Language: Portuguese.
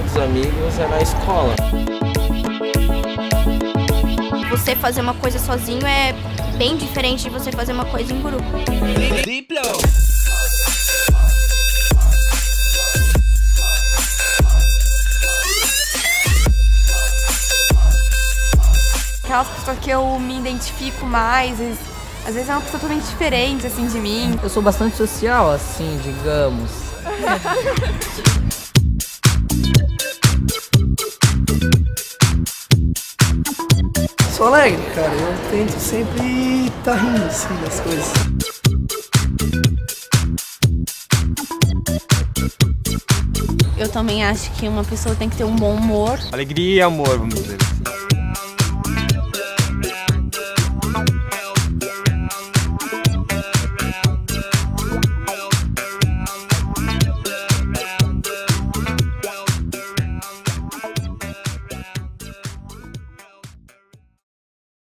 dos amigos é na escola. Você fazer uma coisa sozinho é bem diferente de você fazer uma coisa em grupo. Aquelas pessoas que eu me identifico mais, às vezes é uma pessoa totalmente diferente, assim, de mim. Eu sou bastante social, assim, digamos. Sou alegre, cara. Eu tento sempre estar rindo, assim, das coisas. Eu também acho que uma pessoa tem que ter um bom humor. Alegria e amor, vamos dizer assim.